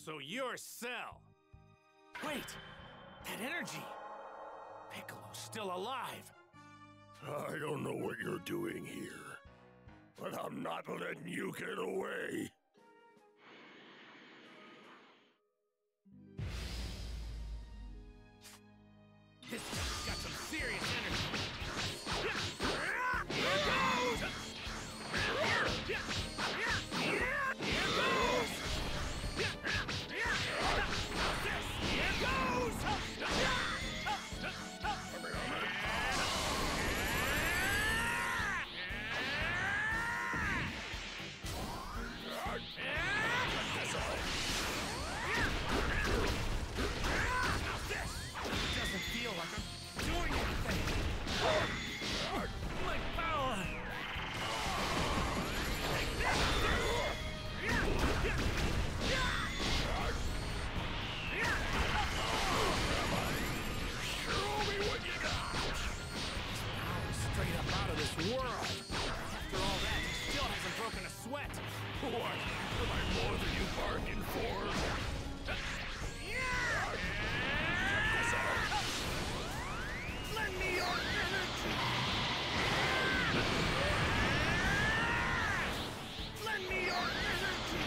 So you're Cell. Wait, that energy. Piccolo's still alive. I don't know what you're doing here, but I'm not letting you get away. This guy's got some serious energy. Here goes! Here goes! Here goes! Doesn't feel like I'm doing anything. My power. Show me what you got. Power straight up out of this world. After all that, he still hasn't broken a sweat. What? Am I more than you bargained for? Lend me your energy! Lend me your energy!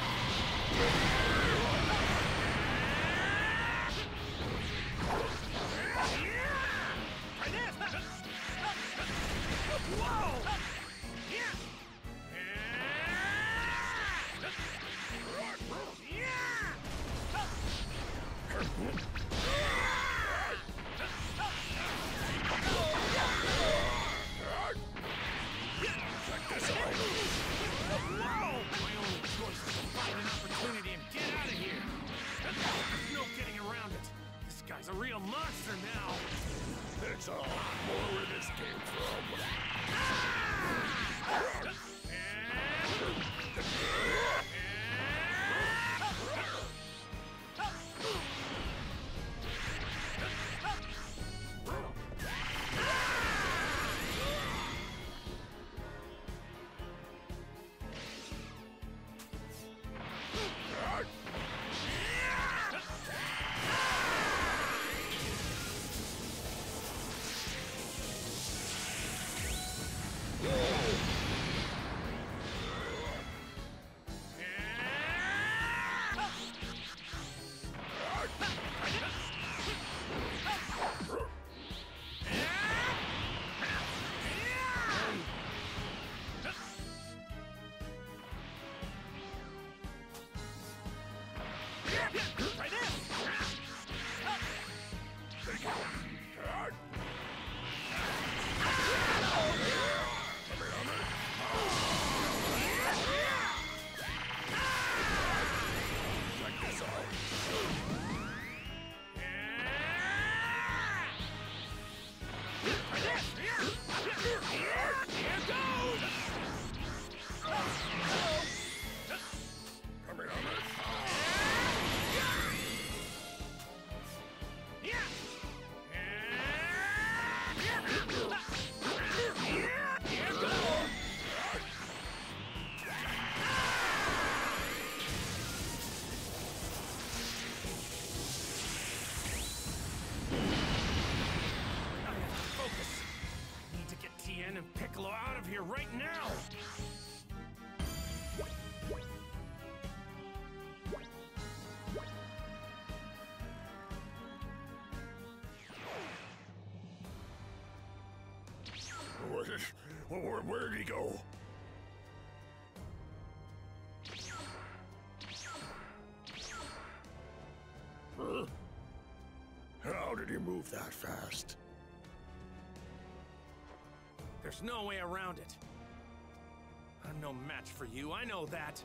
Try this! Whoa! Check this out. Whoa! My only choice is to find an opportunity and get out of here. There's no getting around it. This guy's a real monster now. It's a lot more where this came from. Try this! Check this out. Here goes! Coming on it. Tien and Piccolo out of here right now! Where'd he go? Huh? How did he move that fast? There's no way around it. I'm no match for you, I know that.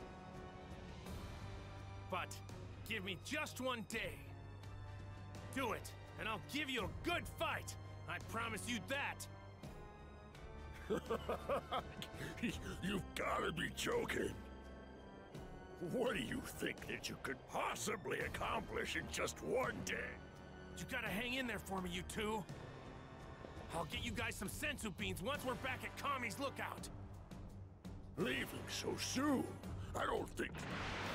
But give me just one day. Do it, and I'll give you a good fight. I promise you that. You've gotta be joking. What do you think that you could possibly accomplish in just one day? You gotta hang in there for me, you two. I'll get you guys some senzu beans once we're back at Kami's lookout. Leaving so soon? I don't think...